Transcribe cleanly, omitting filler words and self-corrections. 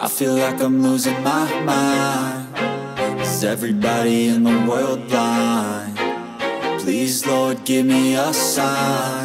I feel like I'm losing my mind. Is everybody in the world blind? Please, Lord, give me a sign.